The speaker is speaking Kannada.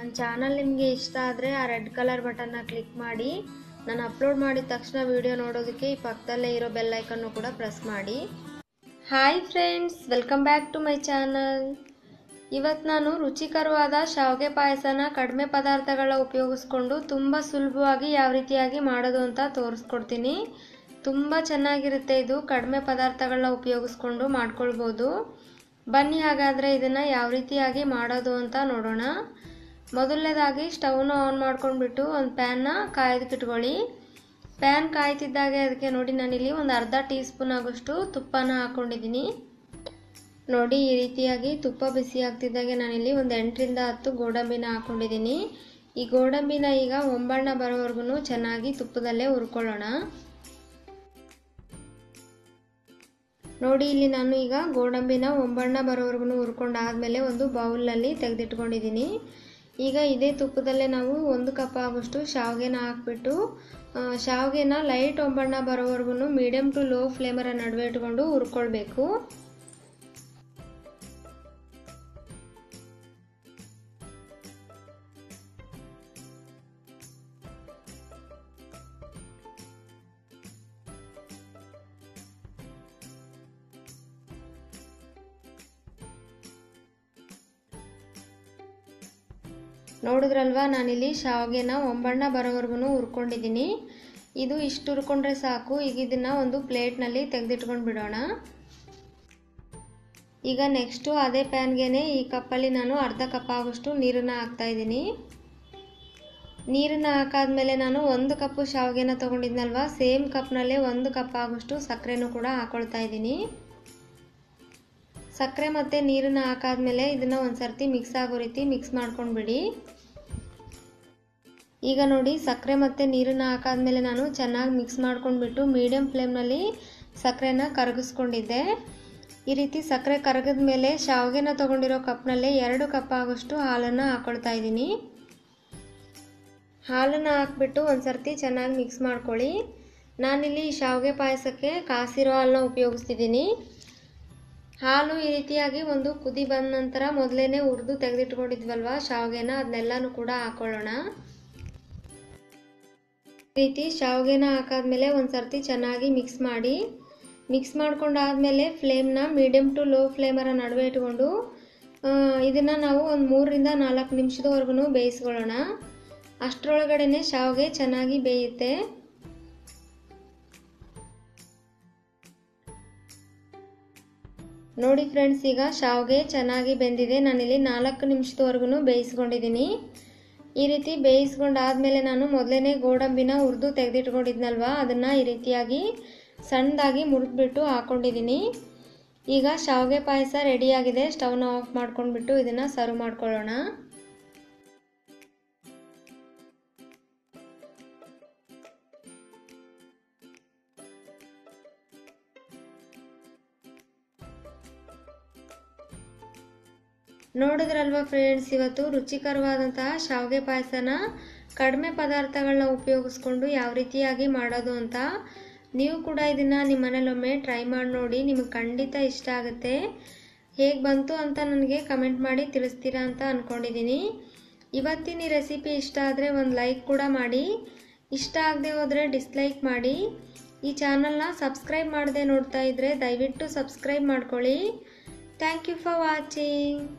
ನನ್ನ ಚಾನಲ್ ನಿಮಗೆ ಇಷ್ಟ ಆದರೆ ಆ ರೆಡ್ ಕಲರ್ ಬಟನ್ನ ಕ್ಲಿಕ್ ಮಾಡಿ. ನಾನು ಅಪ್ಲೋಡ್ ಮಾಡಿದ ತಕ್ಷಣ ವಿಡಿಯೋ ನೋಡೋದಕ್ಕೆ ಈ ಪಕ್ಕದಲ್ಲೇ ಇರೋ ಬೆಲ್ ಐಕನ್ನು ಕೂಡ ಪ್ರೆಸ್ ಮಾಡಿ. Hi friends, welcome back to my channel. ಇವತ್ತು ನಾನು ರುಚಿಕರವಾದ ಶಾವಿಗೆ ಪಾಯಸನ ಕಡಿಮೆ ಪದಾರ್ಥಗಳ ಉಪಯೋಗಿಸ್ಕೊಂಡು ತುಂಬ ಸುಲಭವಾಗಿ ಯಾವ ರೀತಿಯಾಗಿ ಮಾಡೋದು ಅಂತ ತೋರಿಸ್ಕೊಡ್ತೀನಿ. ತುಂಬ ಚೆನ್ನಾಗಿರುತ್ತೆ ಇದು. ಕಡಿಮೆ ಪದಾರ್ಥಗಳನ್ನ ಉಪಯೋಗಿಸ್ಕೊಂಡು ಮಾಡ್ಕೊಳ್ಬೋದು. ಬನ್ನಿ ಹಾಗಾದರೆ ಇದನ್ನು ಯಾವ ರೀತಿಯಾಗಿ ಮಾಡೋದು ಅಂತ ನೋಡೋಣ. ಮೊದಲನೇದಾಗಿ ಸ್ಟವ್ನ ಆನ್ ಮಾಡ್ಕೊಂಡ್ಬಿಟ್ಟು ಒಂದು ಪ್ಯಾನ್ನ ಕಾಯೋದಕ್ಕಿಟ್ಕೊಳ್ಳಿ. ಪ್ಯಾನ್ ಕಾಯ್ತಿದ್ದಾಗೆ ಅದಕ್ಕೆ ನೋಡಿ ನಾನಿಲ್ಲಿ ಒಂದು ಅರ್ಧ ಟೀ ಸ್ಪೂನ್ ಆಗೋಷ್ಟು ತುಪ್ಪನ ಹಾಕ್ಕೊಂಡಿದ್ದೀನಿ. ನೋಡಿ ಈ ರೀತಿಯಾಗಿ ತುಪ್ಪ ಬಿಸಿ ಆಗ್ತಿದ್ದಾಗೆ ನಾನಿಲ್ಲಿ ಒಂದು 8 ರಿಂದ 10 ಗೋಡಂಬಿನ ಹಾಕ್ಕೊಂಡಿದ್ದೀನಿ. ಈ ಗೋಡಂಬಿನ ಈಗ ಒಂಬಣ್ಣ ಬರೋವರೆಗೂ ಚೆನ್ನಾಗಿ ತುಪ್ಪದಲ್ಲೇ ಹುರ್ಕೊಳ್ಳೋಣ. ನೋಡಿ ಇಲ್ಲಿ ನಾನು ಈಗ ಗೋಡಂಬಿನ ಒಂಬಣ್ಣ ಬರೋವರೆಗೂ ಹುರ್ಕೊಂಡಾದ್ಮೇಲೆ ಒಂದು ಬೌಲ್ನಲ್ಲಿ ತೆಗೆದಿಟ್ಕೊಂಡಿದ್ದೀನಿ. ಈಗ ಇದೇ ತುಪ್ಪದಲ್ಲೇ ನಾವು 1 ಕಪ್ ಆಗೋಷ್ಟು ಶಾವಿಗೆನ ಹಾಕ್ಬಿಟ್ಟು ಶಾವಿಗೆನ ಲೈಟ್ ಒಂಬಣ್ಣ ಬರೋವರೆಗೂ ಮೀಡಿಯಮ್ ಟು ಲೋ ಫ್ಲೇಮರ ನಡುವೆ ಇಟ್ಕೊಂಡು ಹುರ್ಕೊಳ್ಬೇಕು. ನೋಡಿದ್ರಲ್ವಾ, ನಾನಿಲ್ಲಿ ಶಾವಿಗೆನ ಒಂಬಣ್ಣ ಬರೋವರೆಗೂ ಹುರ್ಕೊಂಡಿದ್ದೀನಿ. ಇದು ಇಷ್ಟು ಹುರ್ಕೊಂಡ್ರೆ ಸಾಕು. ಈಗ ಇದನ್ನು ಒಂದು ಪ್ಲೇಟ್ನಲ್ಲಿ ತೆಗೆದಿಟ್ಕೊಂಡು ಬಿಡೋಣ. ಈಗ ನೆಕ್ಸ್ಟು ಅದೇ ಪ್ಯಾನ್ಗೆ ಈ ಕಪ್ಪಲ್ಲಿ ನಾನು ಅರ್ಧ ಕಪ್ ಆಗೋಷ್ಟು ನೀರನ್ನು ಹಾಕ್ತಾಯಿದ್ದೀನಿ. ನೀರನ್ನು ಹಾಕಾದ್ಮೇಲೆ ನಾನು 1 ಕಪ್ಪು ಶಾವಿಗೆನ ತೊಗೊಂಡಿದ್ನಲ್ವ, ಸೇಮ್ ಕಪ್ನಲ್ಲೇ 1 ಕಪ್ ಆಗೋಷ್ಟು ಸಕ್ಕರೆನೂ ಕೂಡ ಹಾಕ್ಕೊಳ್ತಾ ಇದ್ದೀನಿ. ಸಕ್ಕರೆ ಮತ್ತು ನೀರನ್ನು ಹಾಕಾದ್ಮೇಲೆ ಇದನ್ನು ಒಂದು ಸರ್ತಿ ಮಿಕ್ಸ್ ಆಗೋ ರೀತಿ ಮಿಕ್ಸ್ ಮಾಡ್ಕೊಂಡ್ಬಿಡಿ. ಈಗ ನೋಡಿ ಸಕ್ಕರೆ ಮತ್ತು ನೀರನ್ನು ಹಾಕಾದ್ಮೇಲೆ ನಾನು ಚೆನ್ನಾಗಿ ಮಿಕ್ಸ್ ಮಾಡ್ಕೊಂಡ್ಬಿಟ್ಟು ಮೀಡಿಯಮ್ ಫ್ಲೇಮ್ನಲ್ಲಿ ಸಕ್ಕರೆನ ಕರಗಿಸ್ಕೊಂಡಿದ್ದೆ. ಈ ರೀತಿ ಸಕ್ಕರೆ ಕರಗಿದ ಮೇಲೆ ಶಾವಿಗೆನ ತೊಗೊಂಡಿರೋ ಕಪ್ನಲ್ಲೇ 2 ಕಪ್ ಆಗೋಷ್ಟು ಹಾಲನ್ನು ಹಾಕ್ಕೊಳ್ತಾ ಇದ್ದೀನಿ. ಹಾಲನ್ನು ಹಾಕ್ಬಿಟ್ಟು ಒಂದು ಸರ್ತಿ ಚೆನ್ನಾಗಿ ಮಿಕ್ಸ್ ಮಾಡ್ಕೊಳ್ಳಿ. ನಾನಿಲ್ಲಿ ಶಾವಿಗೆ ಪಾಯಸಕ್ಕೆ ಕಾಸಿರೋ ಹಾಲನ್ನ ಉಪಯೋಗಿಸ್ತಿದ್ದೀನಿ. ಹಾಲು ಈ ರೀತಿಯಾಗಿ ಒಂದು ಕುದಿ ಬಂದ ನಂತರ ಮೊದಲೇ ಹುರಿದು ತೆಗೆದಿಟ್ಕೊಂಡಿದ್ವಲ್ವ ಶಾವಿಗೆನ, ಅದನ್ನೆಲ್ಲನೂ ಕೂಡ ಹಾಕೊಳ್ಳೋಣ. ಈ ರೀತಿ ಶಾವಿಗೆನ ಹಾಕಾದ್ಮೇಲೆ ಒಂದು ಸರ್ತಿ ಚೆನ್ನಾಗಿ ಮಿಕ್ಸ್ ಮಾಡಿ. ಮಿಕ್ಸ್ ಮಾಡ್ಕೊಂಡಾದ್ಮೇಲೆ ಫ್ಲೇಮ್ನ ಮೀಡಿಯಮ್ ಟು ಲೋ ಫ್ಲೇಮರ ನಡುವೆ ಇಟ್ಕೊಂಡು ಇದನ್ನು ನಾವು ಒಂದು 3 ರಿಂದ 4 ನಿಮಿಷದವರೆಗೂ ಬೇಯಿಸ್ಕೊಳ್ಳೋಣ. ಅಷ್ಟರೊಳಗಡೆ ಶಾವಿಗೆ ಚೆನ್ನಾಗಿ ಬೇಯುತ್ತೆ. ನೋಡಿ ಫ್ರೆಂಡ್ಸ್, ಈಗ ಶಾವಿಗೆ ಚೆನ್ನಾಗಿ ಬೆಂದಿದೆ. ನಾನಿಲ್ಲಿ 4 ನಿಮಿಷದವರೆಗೂ ಬೇಯಿಸ್ಕೊಂಡಿದ್ದೀನಿ. ಈ ರೀತಿ ಬೇಯಿಸ್ಕೊಂಡಾದ್ಮೇಲೆ ನಾನು ಮೊದಲೇ ಗೋಡಂಬಿನ ಹುರಿದು ತೆಗೆದಿಟ್ಕೊಂಡಿದ್ನಲ್ವ, ಅದನ್ನು ಈ ರೀತಿಯಾಗಿ ಸಣ್ಣದಾಗಿ ಮುರಿದ್ಬಿಟ್ಟು ಹಾಕ್ಕೊಂಡಿದ್ದೀನಿ. ಈಗ ಶಾವಿಗೆ ಪಾಯಸ ರೆಡಿಯಾಗಿದೆ. ಸ್ಟವ್ನ ಆಫ್ ಮಾಡ್ಕೊಂಡ್ಬಿಟ್ಟು ಇದನ್ನು ಸರ್ವ್ ಮಾಡ್ಕೊಳ್ಳೋಣ. ನೋಡಿದ್ರಲ್ವಾ ಫ್ರೆಂಡ್ಸ್, ಇವತ್ತು ರುಚಿಕರವಾದಂತಹ ಶಾವಿಗೆ ಪಾಯಸನ ಕಡಿಮೆ ಪದಾರ್ಥಗಳನ್ನ ಉಪಯೋಗಿಸ್ಕೊಂಡು ಯಾವ ರೀತಿಯಾಗಿ ಮಾಡೋದು ಅಂತ. ನೀವು ಕೂಡ ಇದನ್ನು ನಿಮ್ಮ ಮನೇಲೊಮ್ಮೆ ಟ್ರೈ ಮಾಡಿ ನೋಡಿ. ನಿಮಗೆ ಖಂಡಿತ ಇಷ್ಟ ಆಗುತ್ತೆ. ಹೇಗೆ ಬಂತು ಅಂತ ನನಗೆ ಕಮೆಂಟ್ ಮಾಡಿ ತಿಳಿಸ್ತೀರಾ ಅಂತ ಅಂದ್ಕೊಂಡಿದ್ದೀನಿ. ಇವತ್ತಿನ ಈ ರೆಸಿಪಿ ಇಷ್ಟ ಆದರೆ ಒಂದು ಲೈಕ್ ಕೂಡ ಮಾಡಿ. ಇಷ್ಟ ಆಗದೆ ಹೋದರೆ ಡಿಸ್ಲೈಕ್ ಮಾಡಿ. ಈ ಚಾನಲ್ನ ಸಬ್ಸ್ಕ್ರೈಬ್ ಮಾಡದೆ ನೋಡ್ತಾ ಇದ್ದರೆ ದಯವಿಟ್ಟು ಸಬ್ಸ್ಕ್ರೈಬ್ ಮಾಡ್ಕೊಳ್ಳಿ. Thank you for watching.